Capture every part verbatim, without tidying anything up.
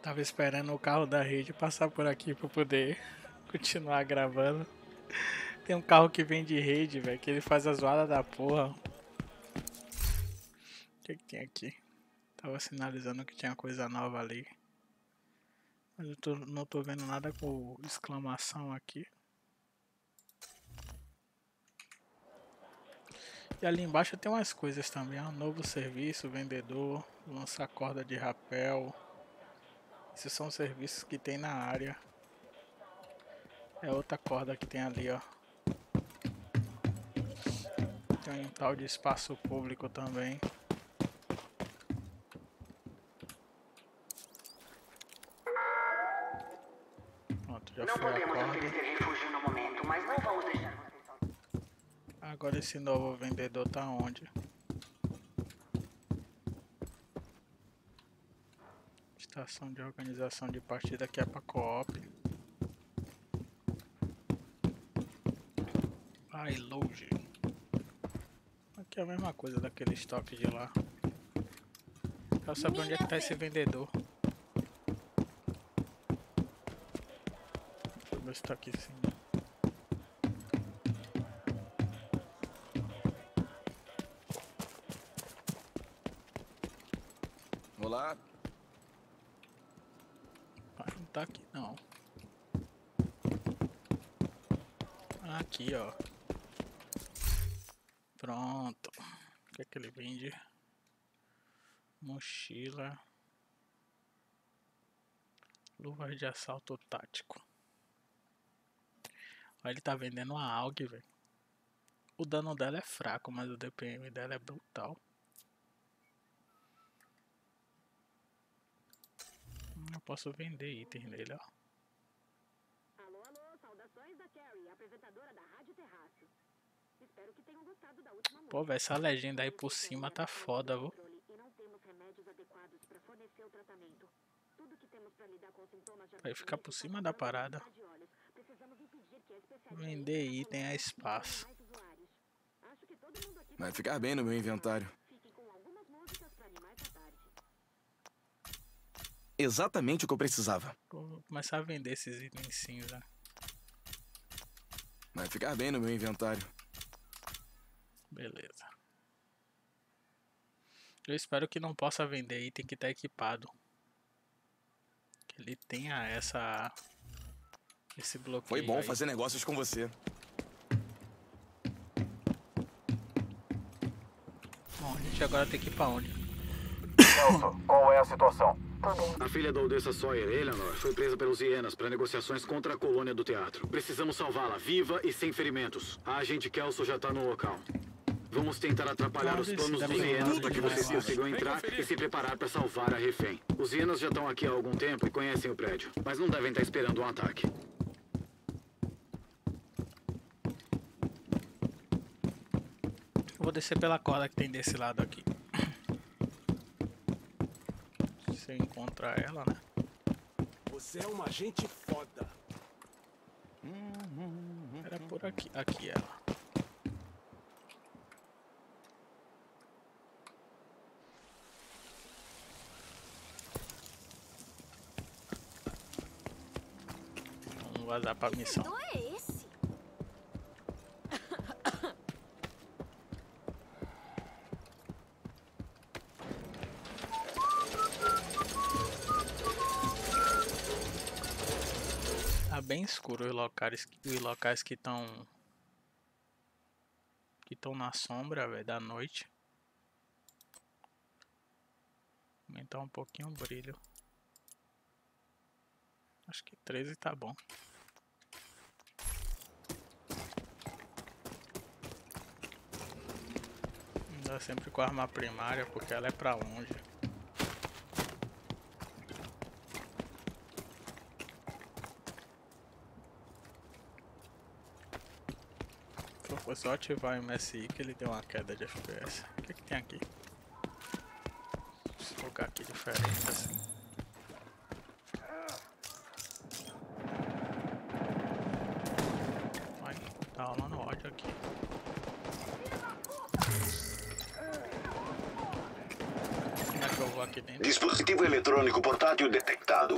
Tava esperando o carro da rede passar por aqui pra poder continuar gravando. Tem um carro que vem de rede, velho, que ele faz a zoada da porra. O que que tem aqui? Tava sinalizando que tinha coisa nova ali. Mas eu tô, não tô vendo nada com exclamação aqui. E ali embaixo tem umas coisas também, ó. Novo serviço, vendedor, lança corda de rapel. Esses são serviços que tem na área. É outra corda que tem ali, ó. Tem um tal de espaço público também. Pronto, já não foi a podemos corda. oferecer refúgio no momento, mas não vamos deixar vocês sozinhos. Agora esse novo vendedor tá onde? Estação de organização de partida que é pra co-op. Vai longe. Aqui é a mesma coisa daquele estoque de lá. Quero saber onde é que tá esse vendedor. Deixa eu ver se tá aqui sim. Olá. Ah, não tá aqui não. Aqui, ó. Pronto. O que é que ele vende? Mochila. Luvas de assalto tático. Ó, ele tá vendendo uma A U G, velho. O dano dela é fraco, mas o D P M dela é brutal. Eu posso vender itens nele, ó. Alô, alô, saudações da Carrie, apresentadora da Rádio Terraço. Espero que tenham gostado da última música. Pô, velho, essa legenda aí por cima tá foda, viu? E não temos remédios adequados para fornecer o tratamento. Tudo que temos para lidar com sintomas de Vai ficar por cima da parada. Precisamos impedir que a especialista Vender item é espaço. Acho que todo mundo aqui Vai ficar bem no meu inventário. fique com algumas músicas para animar essa tarde. Exatamente o que eu precisava. Vou começar a vender esses itens cinza. Vai ficar bem no meu inventário. Beleza. Eu espero que não possa vender item que tá equipado. Que ele tenha essa... esse bloqueio. Foi bom aí. fazer negócios com você. Bom, a gente agora tem que ir pra onde? Nelson, qual é a situação? A filha da Odessa Sawyer, Eleanor, foi presa pelos hienas para negociações contra a colônia do teatro. Precisamos salvá-la, viva e sem ferimentos. A agente Kelso já está no local. Vamos tentar atrapalhar os planos dos hienas para que vocês consigam entrar e se preparar para salvar a refém. Os hienas já estão aqui há algum tempo e conhecem o prédio, mas não devem estar esperando um ataque. Eu vou descer pela corda que tem desse lado aqui. Se eu encontrar ela, né? Você é uma gente foda. Era por aqui. Aqui ela. Vamos vazar pra missão. Não é esse? Tá bem escuro os locais, os locais que estão que estão na sombra, velho, da noite. Aumentar um pouquinho o brilho. Acho que treze tá bom. Andar sempre com a arma primária porque ela é pra longe. Foi só ativar o M S I que ele deu uma queda de F P S. O que que tem aqui? Esse lugar aqui diferente assim. Ai, tá rolando ódio aqui. Como é que eu vou aqui dentro. Dispositivo eletrônico portátil detectado.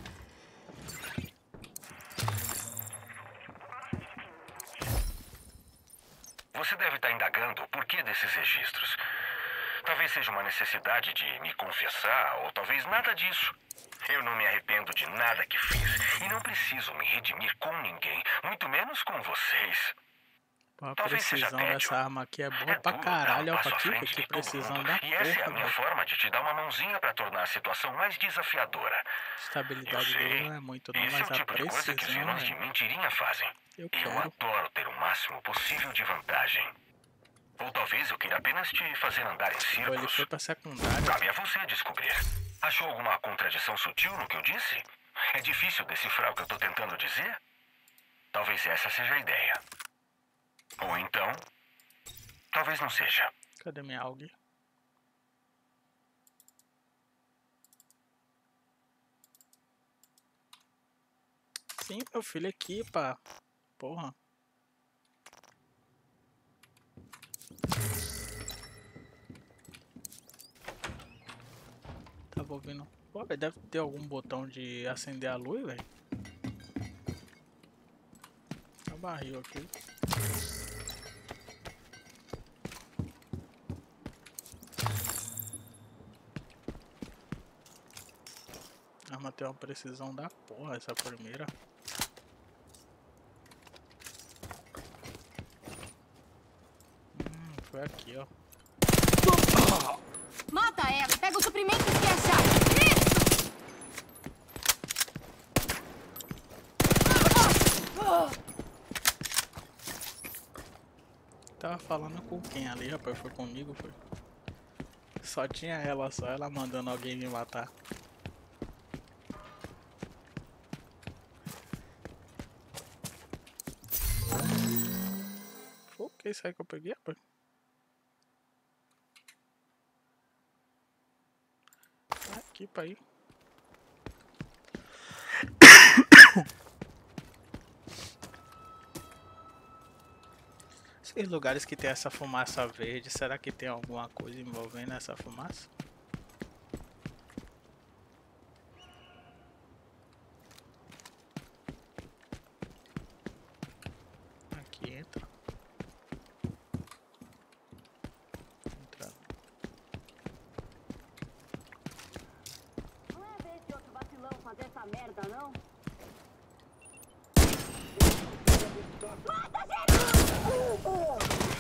Você deve estar indagando o porquê desses registros. Talvez seja uma necessidade de me confessar, ou talvez nada disso. Eu não me arrependo de nada que fiz e não preciso me redimir com ninguém, muito menos com vocês. Pô, a Talvez seja precisão tédio. dessa arma aqui é boa É pra duro caralho, dar um ó, passo à aqui, frente que de todo precisão mundo. da E essa é a porra, minha velho. forma de te dar uma mãozinha pra tornar a situação mais desafiadora. Estabilidade Eu sei. dele não é muito não, Esse é mas o a tipo de coisa que os precisão, vilões de velho, mentirinha fazem. eu Eu quero. adoro ter o máximo possível de vantagem. Ou talvez eu queira apenas te fazer andar em Pô, ele círculos. foi pra secundária. Cabe a você descobrir. Achou alguma contradição sutil no que eu disse? É difícil decifrar o que eu tô tentando dizer? Talvez essa seja a ideia. Ou então, talvez não seja. Cadê minha A U G? Sim, meu filho, equipa. Porra. Tava ouvindo. Pô, velho, deve ter algum botão de acender a luz, velho. Tá um barril aqui. A arma tem uma precisão da porra, essa primeira. Hum, foi aqui, ó. Mata ela e pega os suprimentos que achar. Isso! Tava falando com quem ali, rapaz? Foi comigo, foi? Só tinha ela, só ela mandando alguém me matar. Foi o que isso aí que eu peguei, rapaz? Aqui pra ir. Esses lugares que tem essa fumaça verde, será que tem alguma coisa envolvendo essa fumaça? Aqui entra. Entra. Não é a vez de outro vacilão fazer essa merda, não? Mata, geral!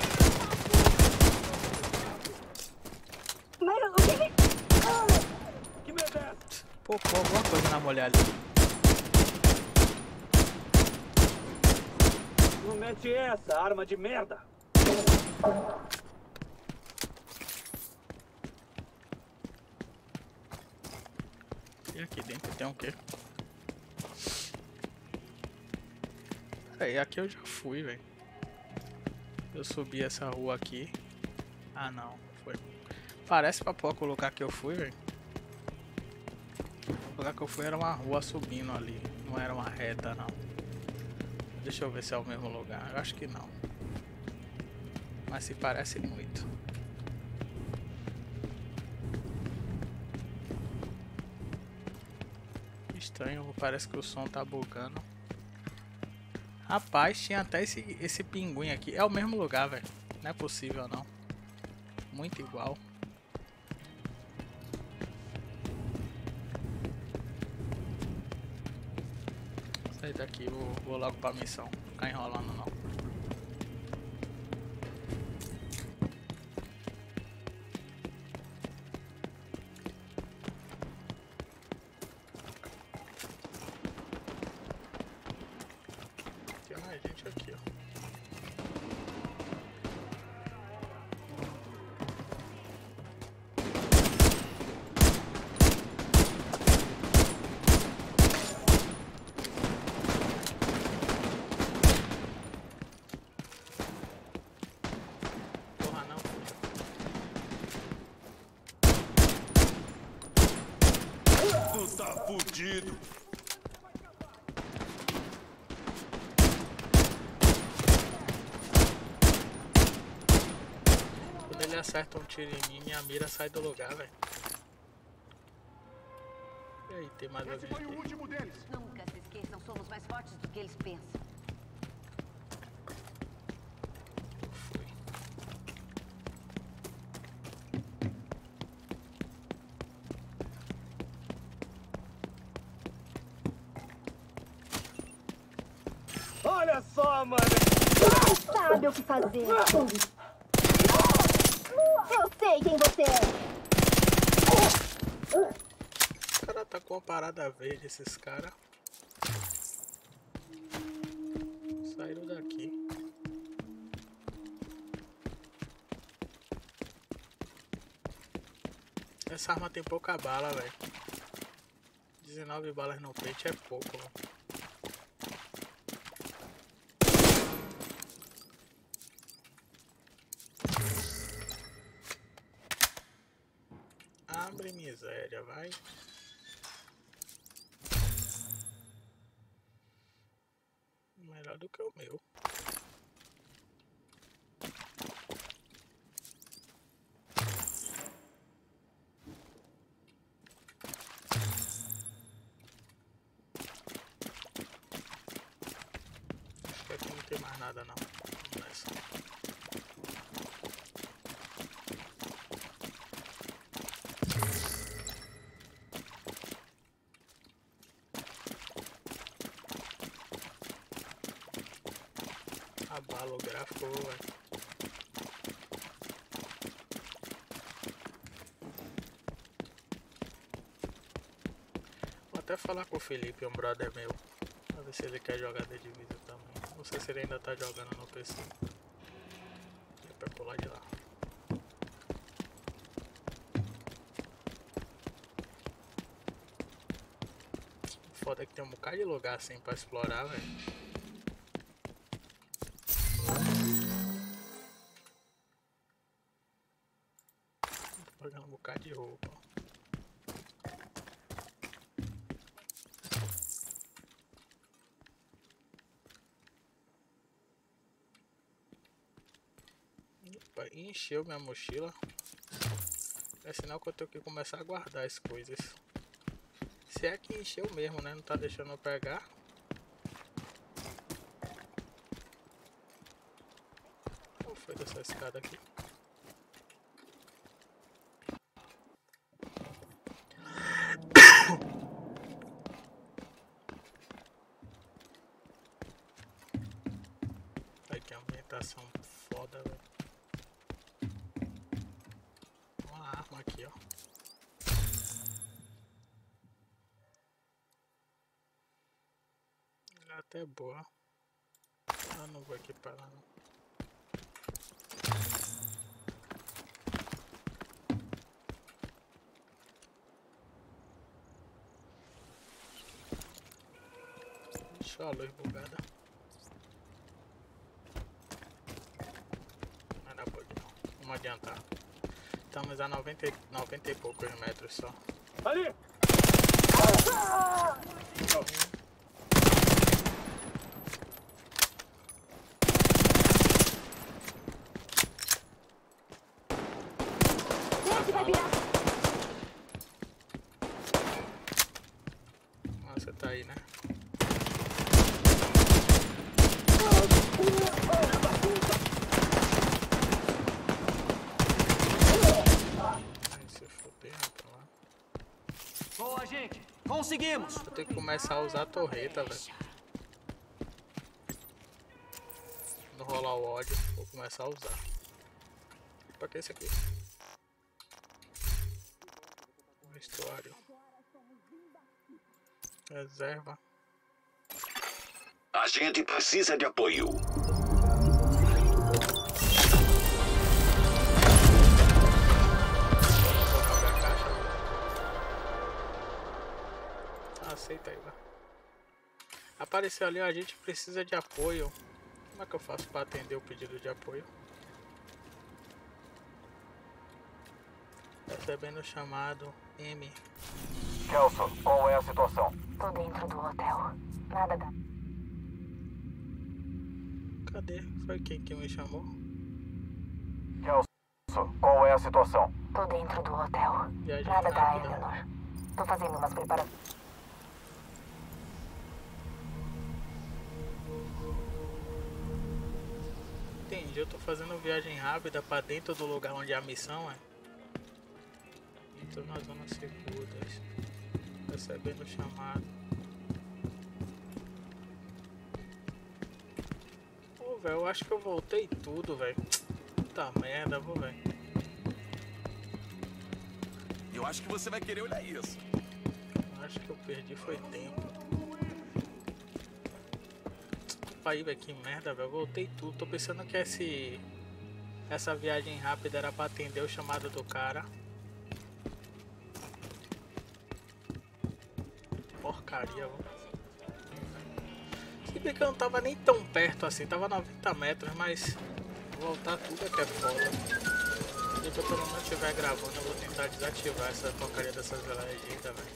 Mas o que que... Que merda é essa? Pô, pô, alguma coisa na mulher ali. Não mete essa, arma de merda. E aqui dentro tem o quê? Peraí, aqui eu já fui, velho. Eu subi essa rua aqui. Ah, não. Foi. Parece pra pouco o lugar que eu fui, velho. O lugar que eu fui era uma rua subindo ali. Não era uma reta, não. Deixa eu ver se é o mesmo lugar. Eu acho que não. Mas se parece muito. Estranho, parece que o som tá bugando. Rapaz, tinha até esse, esse pinguim aqui. É o mesmo lugar, velho. Não é possível, não. Muito igual. Sai daqui, vou, vou logo pra missão. Não ficar enrolando, não. Tem mais gente aqui, ó. Porra, não. Tu tá fudido. Quando ele acerta um tiro em mim, minha mira sai do lugar, velho. aí, tem mais Esse alguém foi o aqui. último deles. Nunca se esqueçam, somos mais fortes do que eles pensam. Fui. Olha só, mano. Sabe o que fazer. Eu sei quem você é. O cara tá com uma parada verde, esses caras. Saíram daqui. Essa arma tem pouca bala, velho. dezenove balas no peito é pouco, velho. Abre miséria, vai. Melhor do que o meu. Acho que aqui não tem mais nada não. Vamos nessa. Abala o gráfico, velho. Vou até falar com o Felipe, um brother meu, pra ver se ele quer jogar The Division também. Não sei se ele ainda tá jogando no P C. É pra pular de lá. Foda é que tem um bocado de lugar assim pra explorar, velho. Pegando um bocado de roupa. Opa, encheu minha mochila. É sinal que eu tenho que começar a guardar as coisas. Se é que encheu mesmo, né? Não tá deixando eu pegar. Qual foi dessa escada aqui? Ai, que ambientação foda, velho. Uma arma aqui, ó. Ela é até boa. Eu não vou equipar ela não. Deixa a luz bugada. Não dá pra não. Vamos adiantar. Estamos a noventa, noventa e poucos metros só. Ali! Esse vai virar. Ah, você tá aí, né? Ai, se fuder, pra lá. Boa, gente! Conseguimos! Eu tenho que começar a usar a torreta, velho. Não rolar o ódio, vou começar a usar. Pra que isso aqui? Vestuário. Reserva. A gente precisa de apoio. Aceita aí, vai. Apareceu ali, ó, a gente precisa de apoio. Como é que eu faço para atender o pedido de apoio? Recebendo o chamado M. Kelso, qual é a situação? Tô dentro do hotel. Nada dá. Cadê? Foi quem que me chamou? Kelso, qual é a situação? Tô dentro do hotel. Viagem Nada dá, rápida. Eleanor. Tô fazendo umas preparações. Entendi, eu tô fazendo viagem rápida pra dentro do lugar onde é a missão, é. Tô nas zonas seguras. Recebendo chamado. Pô, velho, eu acho que eu voltei tudo, velho. Puta merda, vou, velho. Eu acho que você vai querer olhar isso. Acho que eu perdi foi tempo. Aí, velho, que merda, velho. Voltei tudo. Tô pensando que esse... essa viagem rápida era pra atender o chamado do cara. Porcaria, velho. Se bem que eu não tava nem tão perto assim. Tava noventa metros, mas... voltar tudo é que é foda. Se eu pelo menos estiver gravando, eu vou tentar desativar essa porcaria dessas legendas, velho.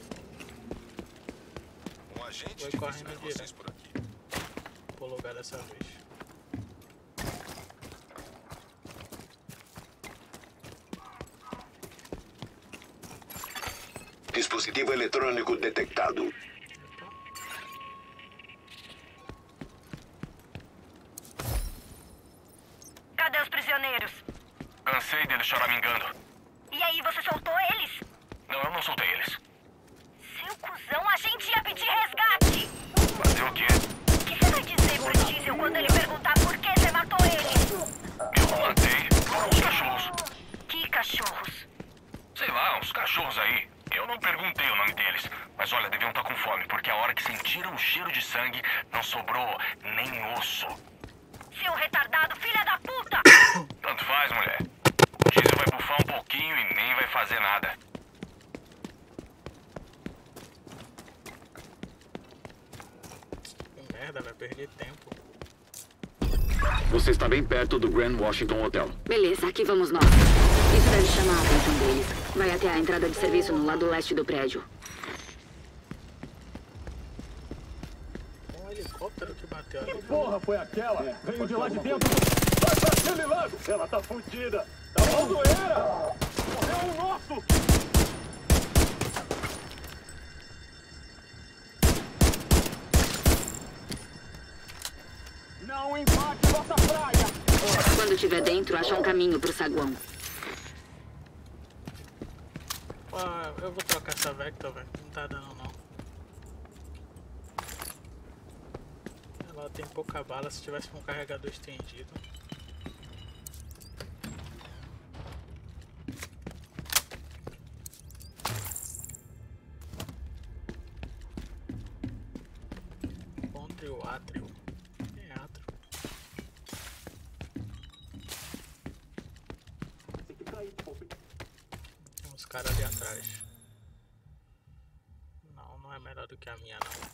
Um agente Foi correndo direto por aqui. pro lugar dessa vez. Dispositivo eletrônico detectado. Cadê os prisioneiros? Cansei deles choramingando. E aí, você soltou eles? Não, eu não soltei eles. Seu cuzão, a gente ia pedir resgate! Fazer o quê? O que você vai dizer pro Diesel quando ele perguntar por que você matou eles? Eu não matei. Foram uns cachorros. Que cachorros? Sei lá, uns cachorros aí. Eu não perguntei o nome deles. Mas olha, deviam estar com fome, porque a hora que sentiram o cheiro de sangue, não sobrou nem osso. Seu retardado, filha da puta! Tanto faz, mulher. O Diesel vai bufar um pouquinho e nem vai fazer nada. Que merda, vai perder tempo. Você está bem perto do Grand Washington Hotel. Beleza, aqui vamos nós. Isso deve chamar a atenção deles. Vai até a entrada de serviço no lado leste do prédio. Um helicóptero que bateu ali. Que porra foi aquela? Veio de lá de dentro. Vai pra aquele lado! Ela tá fudida! Tá uma zoeira! Morreu um nosso! Não empate nossa praia! Quando estiver dentro, acha um caminho pro saguão. Ah, eu vou trocar essa Vector, velho. Não tá dando, não. Ela tem pouca bala. Se tivesse com um carregador estendido. Encontre o átrio. É átrio. Tem uns caras ali atrás. Não, não é melhor do que a minha, não.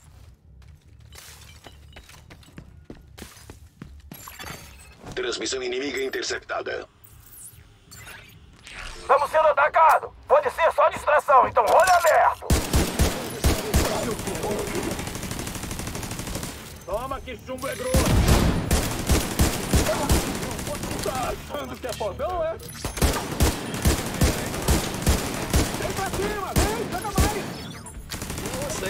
Transmissão inimiga interceptada. Estamos sendo atacados. Pode ser só distração, então olho aberto. Toma que chumbo é grosso! Tá achando que é fodão, é? Vem pra cima, vem, joga mais! Não sei.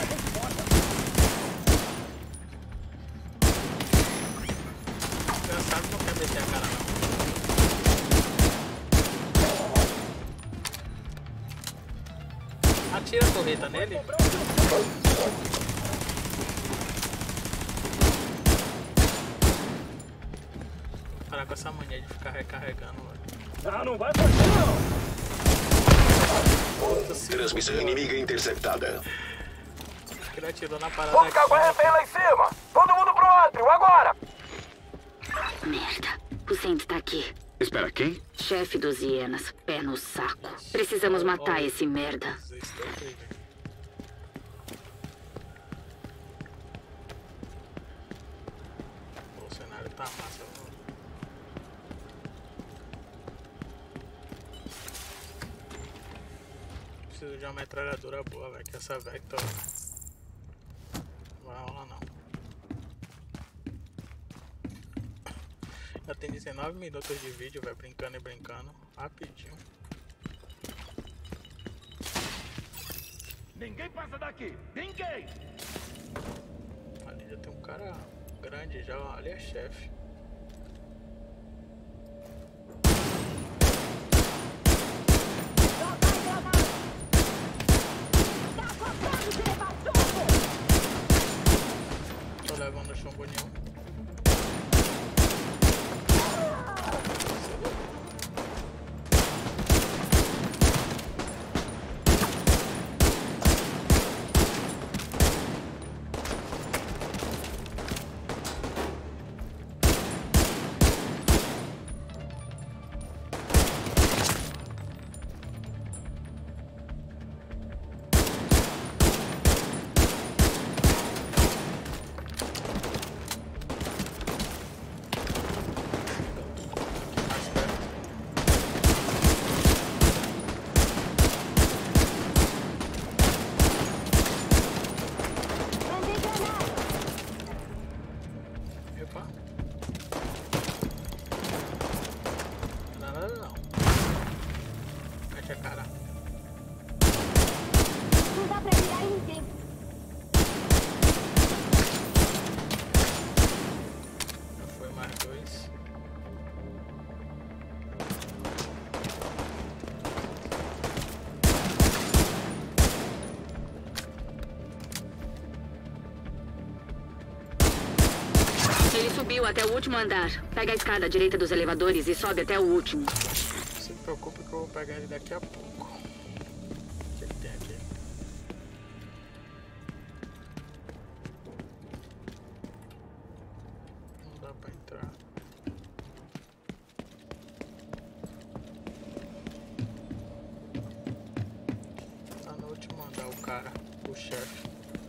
Engraçado, não quer meter a cara, não. Atira a torreta nele. Parar com essa mania de ficar recarregando, velho. Ah, não vai fugir, não! Transmissão inimiga interceptada. Acho que ele atirou na parada Vamos aqui. ficar com a refém lá em cima. Todo mundo pro átrio, agora. Merda. O Saint tá aqui. Espera, quem? Chefe dos hienas. Pé no saco. Precisamos matar esse merda. O cenário tá massa, mano. Preciso de uma metralhadora boa, velho. Que essa Vector não vai rolar, não. Já tem dezenove minutos de vídeo, velho. Brincando e brincando. Rapidinho. Ninguém passa daqui! Ninguém! Ali já tem um cara grande já, ali é chefe. Tô levando o chumbo nenhum. Ele subiu até o último andar. Pega a escada à direita dos elevadores e sobe até o último. Não se preocupe que eu vou pegar ele daqui a pouco. O que ele tem aqui? Não dá pra entrar. Tá no último andar o cara, o chefe.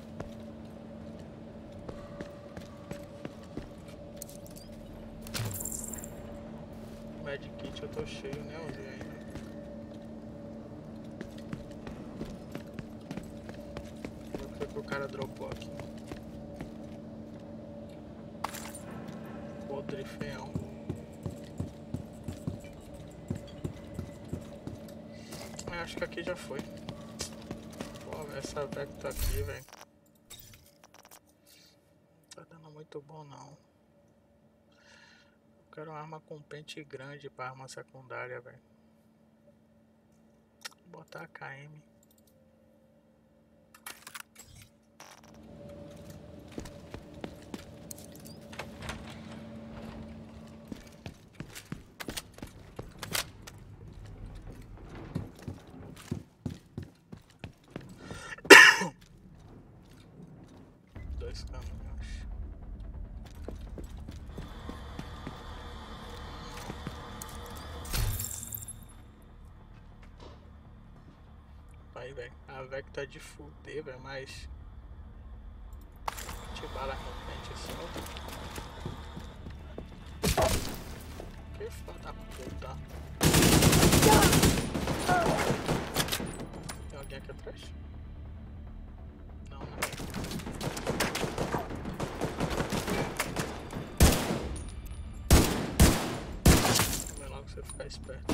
Medkit eu tô cheio, nem usei ainda. O que que o cara dropou aqui? Podre feião. Eu acho que aqui já foi. Pô, essa Vecta aqui, velho. Não tá dando muito bom não. Quero uma arma com pente grande para arma secundária, velho. Vou botar a K M. Dois caminhos. Aí, velho, a Vecta tá de fuder, velho, mas te bala no pente assim, ó. Que foda da puta. Tem alguém aqui atrás? Não, né? Vai logo você ficar esperto.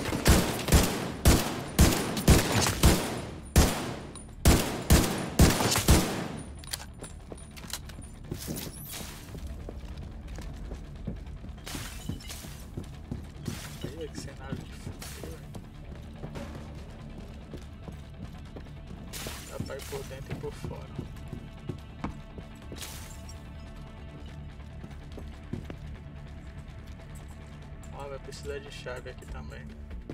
Que cenário de futuro. Dá pra ir por dentro e por fora. Ó, vai precisar de chave aqui também.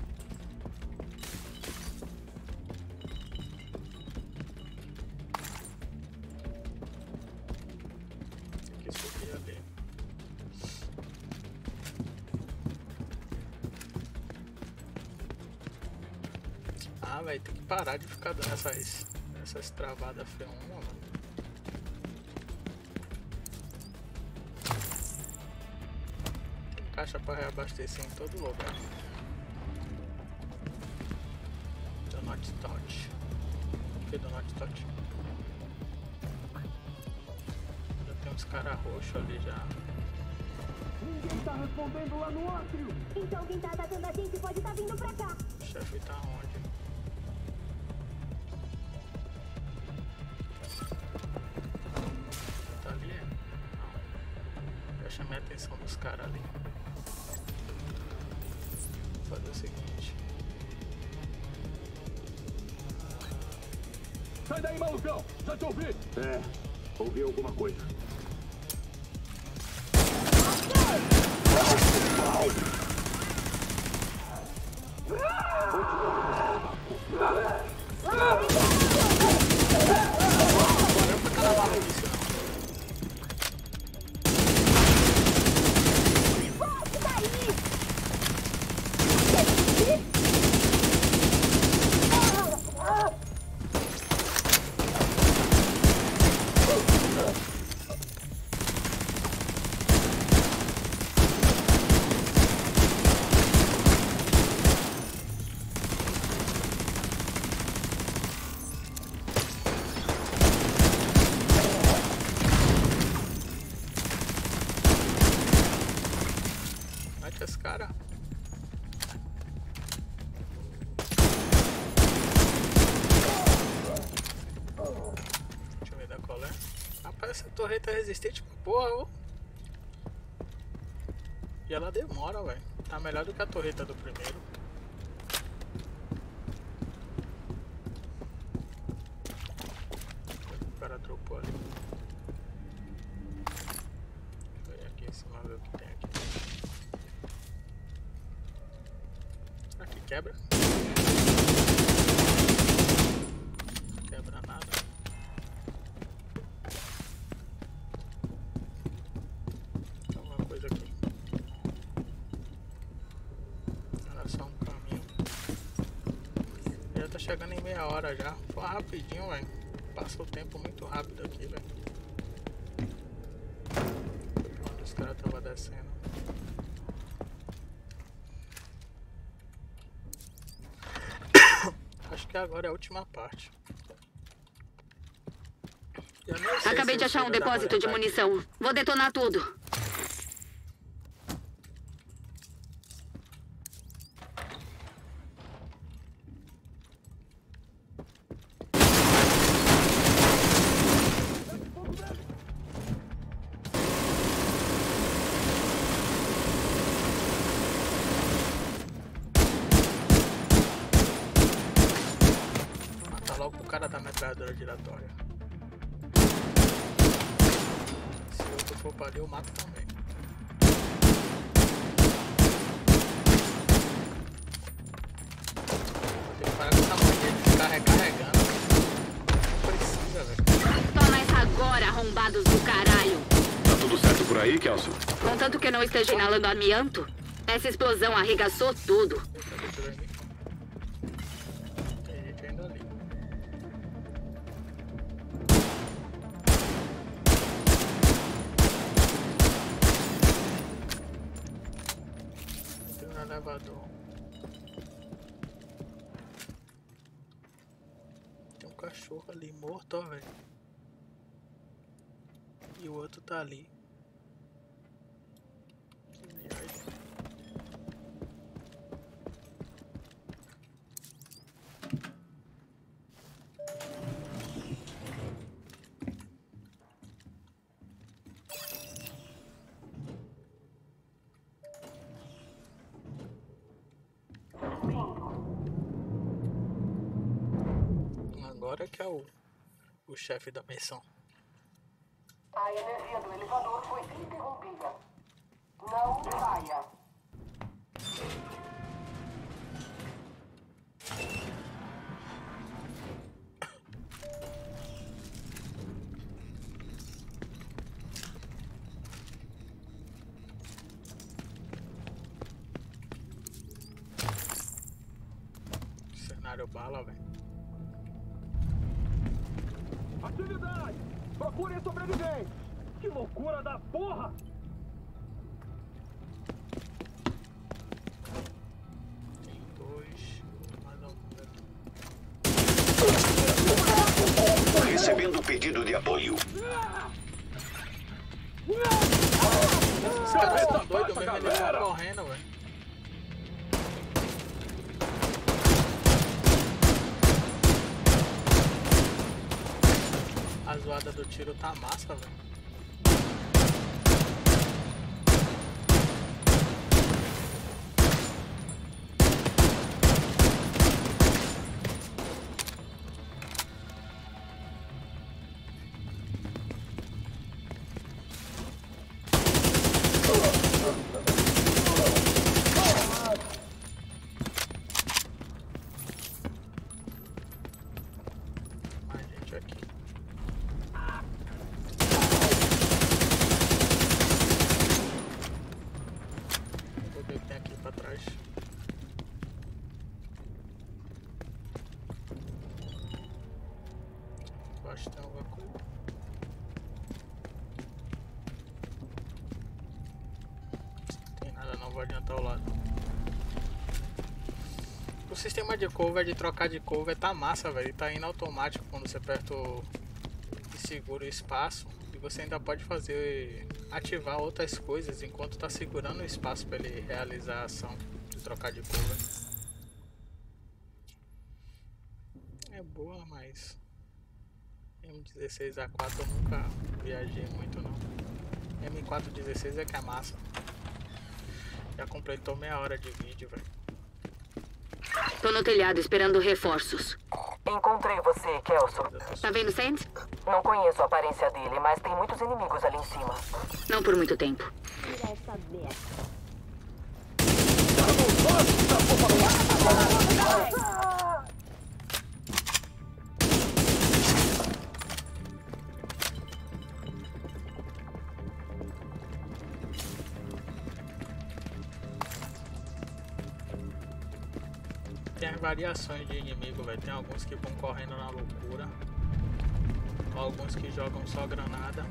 Tem que subir ali. Ah, velho, tem que parar de ficar dando essas, essas travadas F um, mano. Tem caixa pra reabastecer em todo lugar. Do not touch. Que do not touch? Já tem uns caras roxos ali já. Ninguém tá respondendo lá no átrio! Então quem tá atacando a gente pode estar vindo pra cá. O chefe tá onde? chamei a atenção dos caras ali. Vou fazer o seguinte. Sai daí, malucão! Já te ouvi! É, ouvi alguma coisa. Esse cara. Deixa eu ver da qual é. Rapaz, essa torreta é resistente pra porra, ó. E ela demora, velho. Tá melhor do que a torreta do primeiro. O cara dropou ali. Deixa eu ver aqui em cima, ver o que tem aqui. Aqui quebra. Quebra nada. Tem alguma coisa aqui. Era só um caminho. Já tá chegando em meia hora já. Foi rapidinho, velho. Passa o tempo muito rápido aqui, velho. Onde os caras estavam descendo. Acho que agora é a última parte. Acabei de achar um depósito de munição. Vou detonar tudo. Logo o cara da metralhadora giratória. Se outro for pra ali, eu mato também. Vou ter que parar com essa mania de ficar recarregando. Não precisa, velho. Toma essa agora, arrombados do caralho. Tá tudo certo por aí, Kelso? Contanto que eu não esteja inalando amianto, essa explosão arregaçou tudo. Elevador. Tem um cachorro ali morto, ó, velho. E o outro tá ali. Que viagem. Agora que é o, o chefe da missão. A energia do elevador foi interrompida. Não saia. Cenário bala, velho. Atividade! Procurem sobreviventes! Que loucura da porra! Tem dois. Mais algum aqui. Recebendo pedido de apoio. Os caras estão doidos mesmo, eles estão correndo, velho. A zoada do tiro tá massa, velho. acho que tem alguma coisa. Não tem nada não, vou adiantar o lado. O sistema de cover, de trocar de cover, tá massa, velho. Tá indo automático quando você aperta o... e segura o espaço. E você ainda pode fazer... ativar outras coisas enquanto tá segurando o espaço para ele realizar a ação de trocar de cover. É boa, mas... M dezesseis A quatro eu nunca viajei muito não. M quatro dezesseis é que é massa. Já completou meia hora de vídeo, velho. Tô no telhado esperando reforços. Encontrei você, Kelso. Tá vendo, Sands? Não conheço a aparência dele, mas tem muitos inimigos ali em cima. Não por muito tempo. Tira essa merda. Tem as variações de inimigo, velho. Tem alguns que vão correndo na loucura. Alguns que jogam só granada.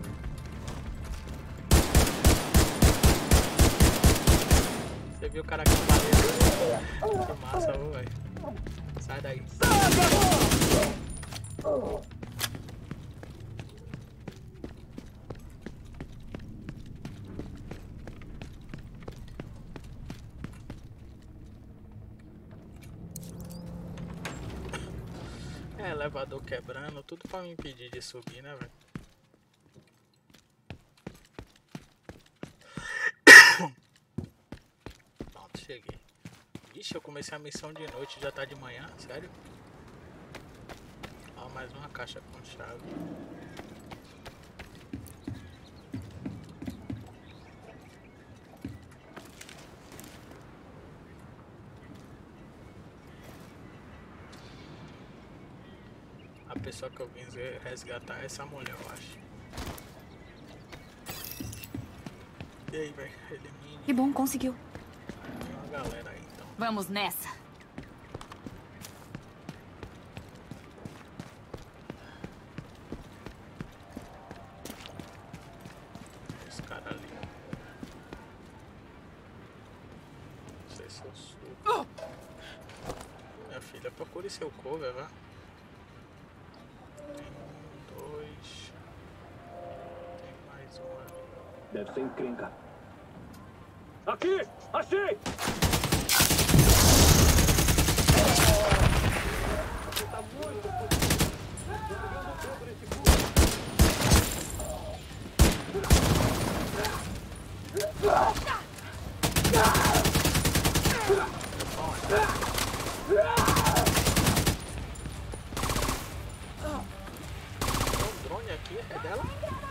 Você viu o cara que valeu? Que massa, ô, velho. Sai daí. É, elevador quebrando, tudo pra me impedir de subir, né, velho? Pronto, cheguei. Ixi, eu comecei a missão de noite, já tá de manhã, sério? Ó, mais uma caixa com chave. A pessoa que eu vim resgatar é essa mulher, eu acho. E aí, velho? Elimine. Que bom, conseguiu. Tem uma galera aí, então. Vamos nessa. Esse cara ali. Não sei se eu subo. Minha filha, procure seu cover, vai. Deve ser encrenca. Aqui! Achei! Você tá muito... Tem um drone aqui, é dela?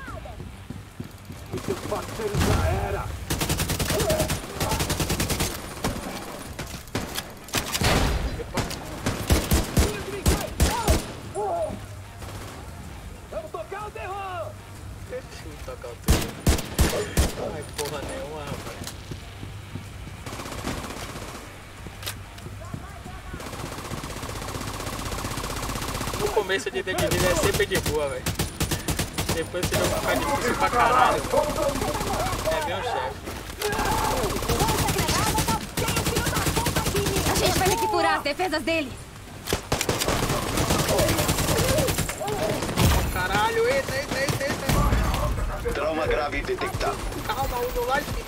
E seus parceiros já era! Vamos tocar o terror! Deixa eu tocar o terror. Ai, porra nenhuma, rapaz. No começo de The Division é sempre de boa, velho. Depois você vai ficar difícil pra caralho. É meu chefe. A gente vai ter que furar as defesas dele. Caralho, eita, eita, eita, eita. Trauma grave detectado. Calma, usa o light.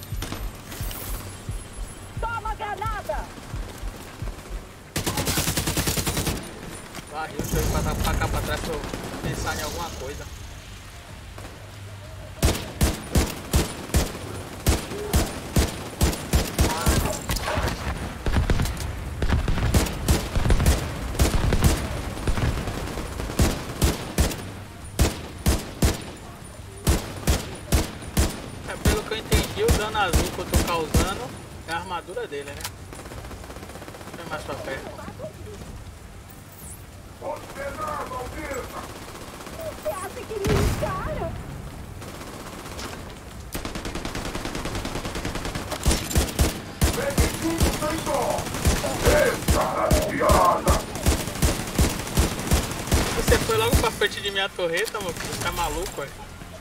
Toma granada! Varreu, deixa eu ir pra, pra cá pra trás pra eu pensar em alguma coisa. É, pelo que eu entendi, o dano azul que eu tô causando é a armadura dele, né? Vem mais pra perto. Você acha que ele me encara? Você foi logo pra frente de minha torreta, meu filho. Você tá maluco, ué?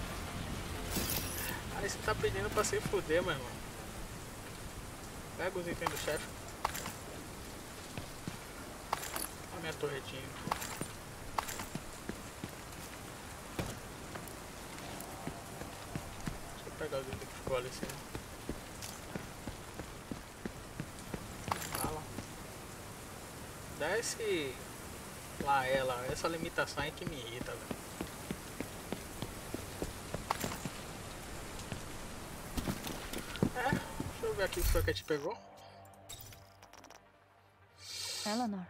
Aí você tá pedindo pra se fuder, meu irmão. Pega os itens do chefe. Olha a minha torretinha aqui. Deixa eu pegar os itens que ficou ali assim. Fala. Desce lá ela, essa limitação é que me irrita, velho. É, deixa eu ver aqui o que foi que a gente pegou. Eleanor.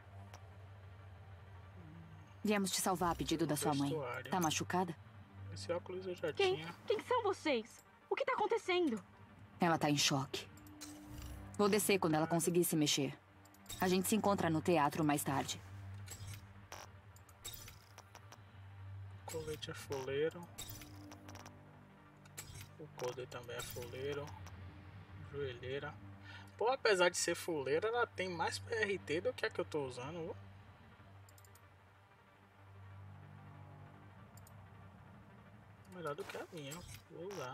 Viemos te salvar a pedido da sua mãe. Tá machucada? Esse óculos eu já Quem? tinha. Quem são vocês? O que tá acontecendo? Ela tá em choque. Vou descer quando ela conseguir se mexer. A gente se encontra no teatro mais tarde. Colete é fuleiro. O coder também é fuleiro. Joelheira. Pô, apesar de ser fuleira, ela tem mais P R T do que a que eu tô usando. Viu? Melhor do que a minha. Vou usar.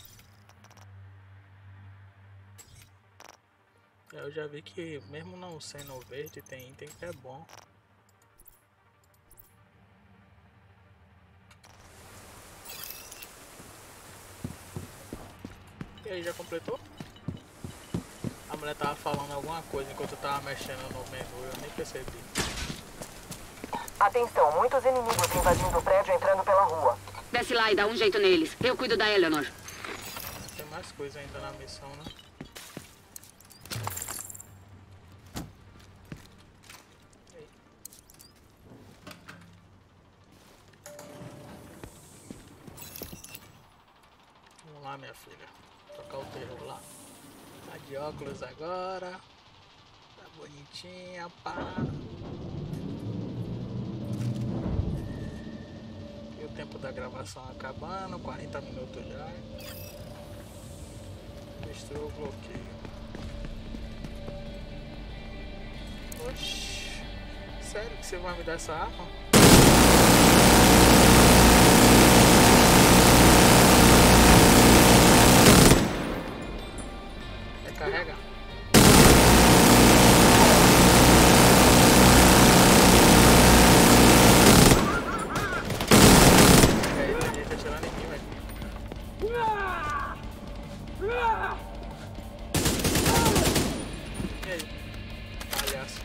Eu já vi que mesmo não sendo verde, tem item que é bom. E aí, já completou? A mulher tava falando alguma coisa enquanto eu tava mexendo no menu, eu nem percebi. Atenção, muitos inimigos invadindo o prédio entrando pela rua. Desce lá e dá um jeito neles. Eu cuido da Eleanor. Tem mais coisa ainda na missão, né? Vamos lá, minha filha. Tocar o terror lá. Tá de óculos agora. Tá bonitinha, pá. E o tempo da gravação acabando. quarenta minutos já. Destruiu o bloqueio. Oxi. Sério que você vai me dar essa arma? Carrega. E aí, ele tá atirando em mim, velho. E aí? Palhaço.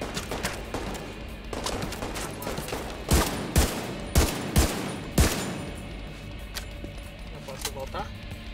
Eu posso voltar?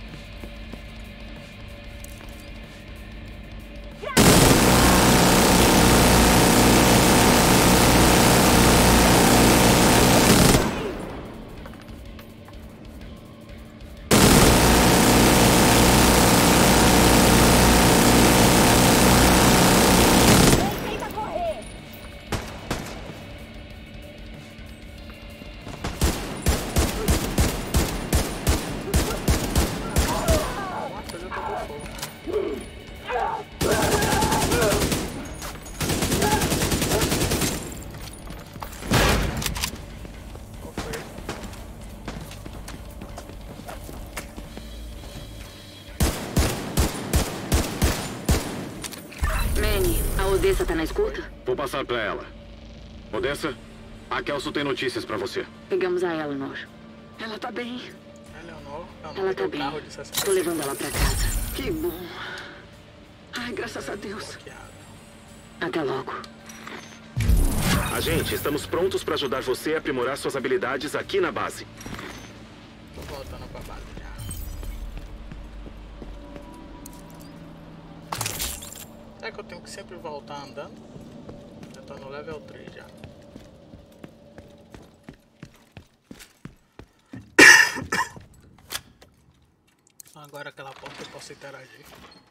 Odessa tá na escuta? Vou passar pra ela. Odessa, a Kelso tem notícias pra você. Pegamos a Eleanor. Ela tá bem. Eleanor? Ela tá bem. Tô levando ela pra casa. Que bom. Ai, graças a Deus. Até logo. Agente, estamos prontos pra ajudar você a aprimorar suas habilidades aqui na base. Tô voltando pra base já. É que eu tenho que sempre voltar andando? Eu tô no level três já. Agora aquela porta eu posso interagir.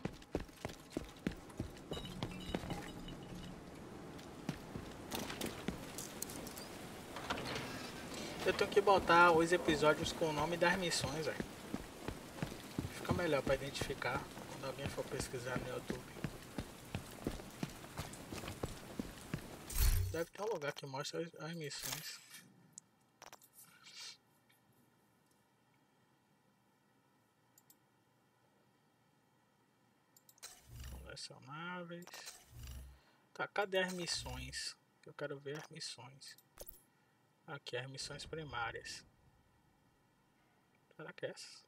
Eu tenho que botar os episódios com o nome das missões, velho. Fica melhor pra identificar quando alguém for pesquisar no YouTube. Deve ter um lugar que mostra as, as missões. Colecionáveis. Tá, cadê as missões? Eu quero ver as missões. Aqui, as missões primárias. Será que é essas?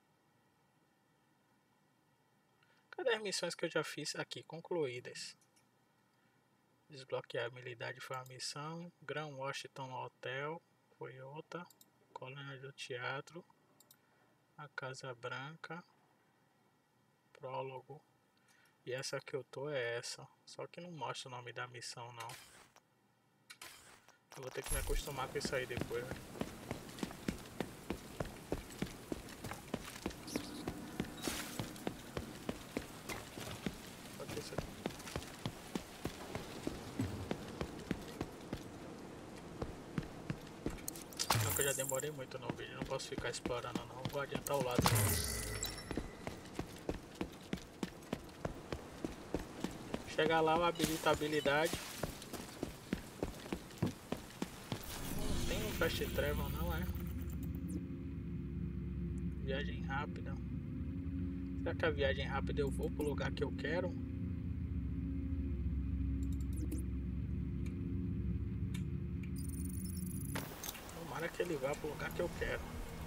Cadê as missões que eu já fiz aqui, concluídas? Desbloquear a habilidade foi uma missão. Grand Washington no hotel foi outra. Colônia do teatro. A Casa Branca. Prólogo. E essa que eu tô é essa. Só que não mostra o nome da missão não. Eu vou ter que me acostumar com isso aí depois, né? Pode ser isso aqui. Só que eu já demorei muito no vídeo. Não posso ficar explorando não. Vou adiantar o lado. Chegar lá, eu habilito a habilidade. Não tem um fast travel não, é? Viagem rápida. Será que a viagem rápida eu vou pro lugar que eu quero? Tomara que ele vá pro lugar que eu quero.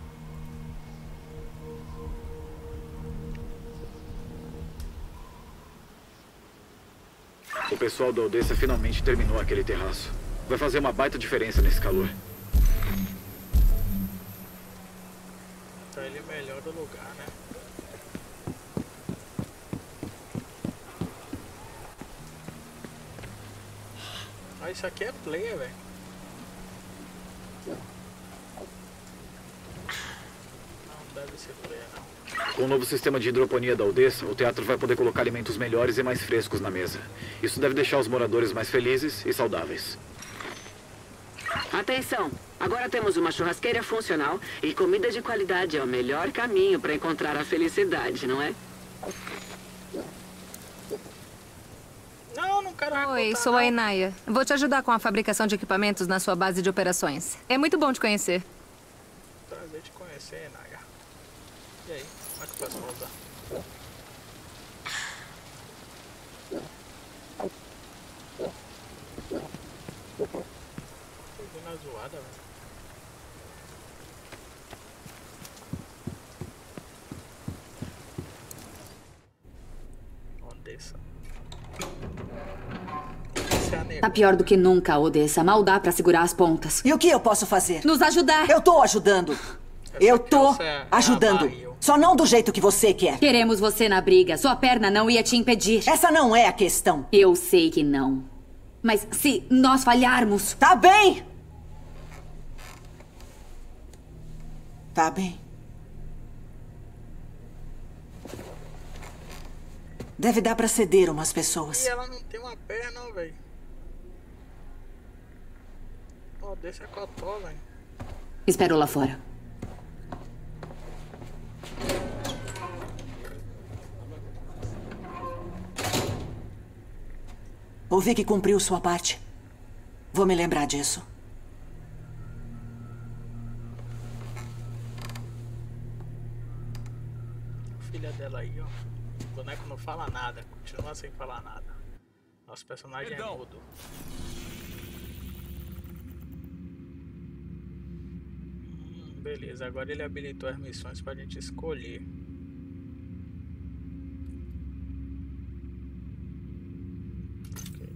O pessoal da Odessa finalmente terminou aquele terraço. Vai fazer uma baita diferença nesse calor. Então ele melhora o lugar, né? Ah, isso aqui é player, velho. Não deve ser player, não. Com o novo sistema de hidroponia da Odessa, o teatro vai poder colocar alimentos melhores e mais frescos na mesa. Isso deve deixar os moradores mais felizes e saudáveis. Atenção! Agora temos uma churrasqueira funcional e comida de qualidade é o melhor caminho para encontrar a felicidade, não é? Não, não quero recrutar, Oi, sou não. a Inaya. Vou te ajudar com a fabricação de equipamentos na sua base de operações. É muito bom te conhecer. Prazer te conhecer, Inaya. E aí, como é que eu faço pra usar? Tô vendo a zoada, velho. Odessa. Tá pior do que nunca, Odessa. Mal dá pra segurar as pontas. E o que eu posso fazer? Nos ajudar. Eu tô ajudando. Eu tô é ajudando. Só não do jeito que você quer. Queremos você na briga. Sua perna não ia te impedir. Essa não é a questão. Eu sei que não. Mas se nós falharmos... Tá bem. Tá bem. Deve dar pra ceder umas pessoas. E ela não tem uma perna, não, velho. Ó, desse é cotó, velho. Espero lá fora. Ouvi que cumpriu sua parte. Vou me lembrar disso. Filha dela aí, ó. O boneco não fala nada, continua sem falar nada. Nosso personagem Perdão. é mudo. Hum, beleza, agora ele habilitou as missões pra gente escolher. Ok.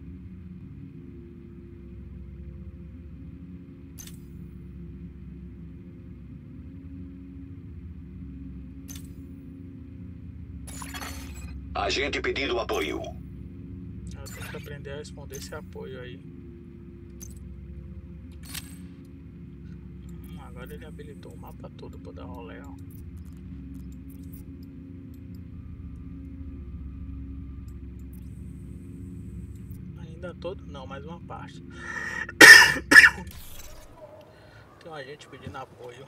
Agente pedindo apoio. Eu tenho que aprender a responder esse apoio aí. Hum, agora ele habilitou o mapa todo pra dar rolê, ó. Ainda todo? Não, mais uma parte. Tem um agente pedindo apoio.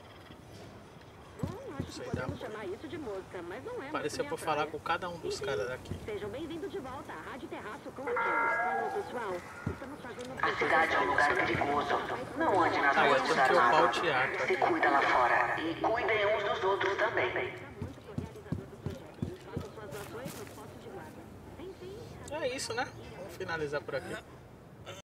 Sei dá. Chamar isso de mosca, mas não é. Pareceu pra falar com cada um dos caras daqui. Sejam bem-vindos de volta à Rádio Terraço com a Alô, pessoal. Estamos fazendo... A cidade é um lugar perigoso. Não ande nas Ah, eu ruas tenho que upar o armados. teatro Se aqui. cuida lá fora. E cuidem uns dos outros também. é isso, né? Vamos finalizar por aqui.